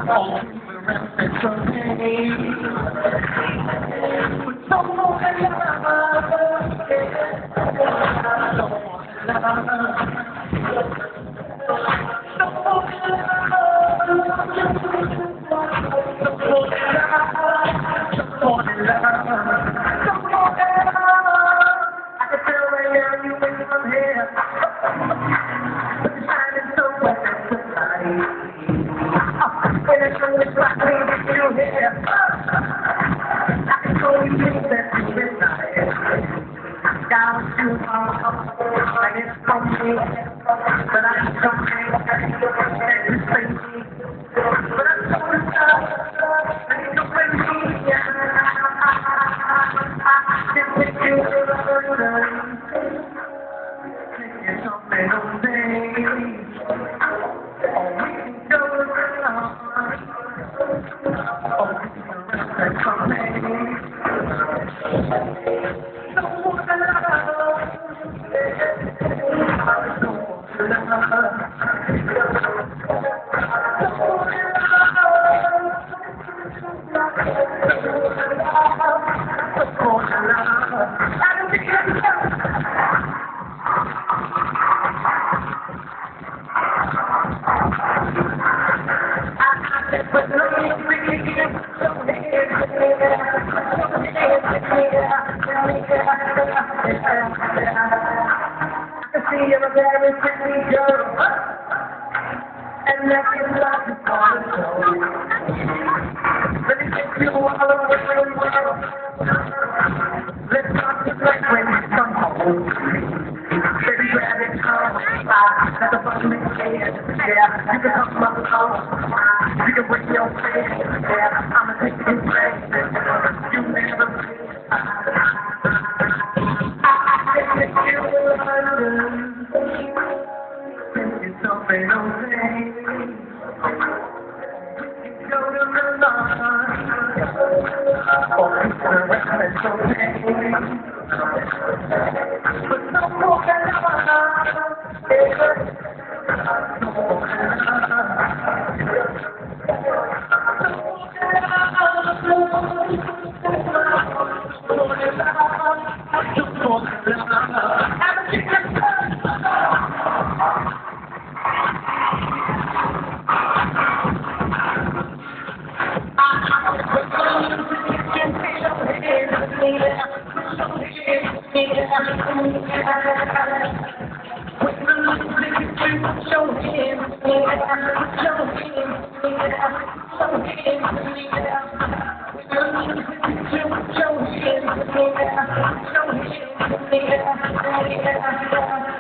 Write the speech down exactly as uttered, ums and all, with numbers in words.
all the rest that's okay. But some more than love, some more than love, some more than love, some more than love, some more than love, some more than love. I can tell right now you ain't from here, but you're shining so bright tonight. And it's only like me with you here. I can show you things that you midnight. Down to my like it's from me, but I can come here and you say me. But I'm so stuck, and you don't bring me. I can take you to the other. Take you something all day. Oh, we can go around. Oh, we can rest from me. No more than love. No more than love. No more than love. No more than love. I don't think it's love. But no, I can see you're a very pretty girl, and that is like a part of soul. Let me take you all over the world. Let's talk just like when you come home. Baby, grab it, come on. Let the button make it, yeah. You can come up with home. You can bring your face, yeah. I'ma take you places you never been. I can take you to London, take you something okay. Go to Milan, or you can rest that's okay. But no more than love, yeah. No more than love. Show him, show him, show him, show him.